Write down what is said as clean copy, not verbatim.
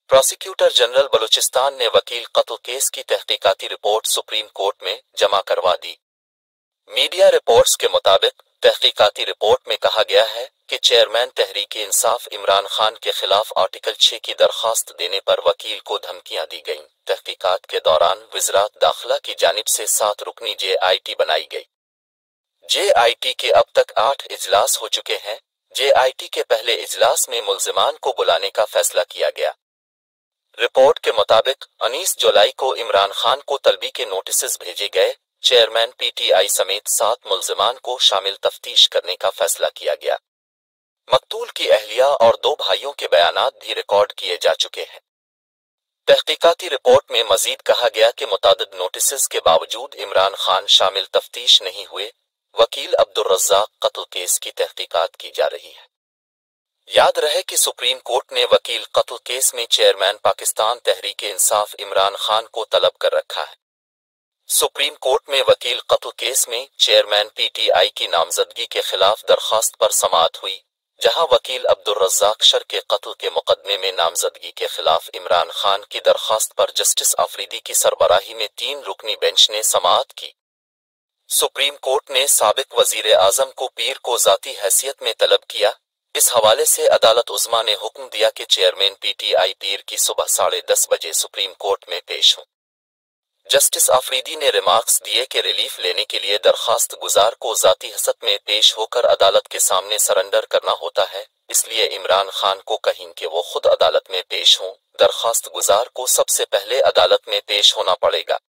Prosecutor general Balochistan نے وکیل قتل کیس کی تحقیقاتی رپورٹ سپریم کورٹ میں جمع کروا دی۔ میڈیا رپورٹس کے مطابق تحقیقاتی رپورٹ میں کہا گیا ہے کہ چیئرمین تحریک انصاف عمران خان کے خلاف آرٹیکل 6 کی درخواست دینے پر وکیل کو دھمکیاں دی گئیں۔ تحقیقات کے دوران وزارت داخلہ کی جانب سے 7 رکنی JIT بنائی گئی۔ JIT کے اب تک 8 اجلاس ہو چکے ہیں۔ JIT کے پہلے اجلاس میں ملزمان کو بلانے کا فیصلہ کیا گیا۔ رپورٹ کے مطابق 19 جولائی کو عمران خان کو طلبی کے نوٹسز بھیجے گئے۔ چیئرمین PTI سمیت 7 ملزمان کو شامل تفتیش کرنے کا فیصلہ کیا گیا۔ مقتول کی اہلیہ اور 2 بھائیوں کے بیانات بھی ریکارڈ کیے جا چکے ہیں۔ تحقیقاتی رپورٹ میں مزید کہا گیا کہ متعدد نوٹسز کے باوجود عمران خان شامل تفتیش نہیں ہوئے۔ وکیل عبدالرزاق قتل کیس کی تحقیقات کی جا رہی ہے۔ یاد رہے کہ سپریم کورٹ نے وکیل قتل کیس میں چیئرمین پاکستان تحریک انصاف عمران خان کو طلب کر رکھا ہے۔ سپریم کورٹ میں وکیل قتل کیس میں چیئرمین PTI کی نامزدگی کے خلاف درخواست پر سماعت ہوئی، جہاں وکیل عبدالرزاق شر کے قتل کے مقدمے میں نامزدگی کے خلاف عمران خان کی درخواست پر جسٹس آفریدی کی سربراہی میں 3 رکنی بینچ نے سماعت کی۔ سپریم کورٹ نے سابق وزیر اعظم کو پیر کو ذاتی حیثیت میں طلب کیا۔ اس حوالے سے عدالت عظمیٰ نے حکم دیا کہ چیئرمین PTI پیر کی صبح 10:30 بجے سپریم کورٹ میں پیش ہوں۔ جسٹس آفریدی نے ریمارکس دیے کہ ریلیف لینے کے لیے درخواست گزار کو ذاتی حیثیت میں پیش ہو کر عدالت کے سامنے سرنڈر کرنا ہوتا ہے، اس لیے عمران خان کو کہیں کہ وہ خود عدالت میں پیش ہوں۔ درخواست گزار کو سب سے پہلے عدالت میں پیش ہونا پڑے گا۔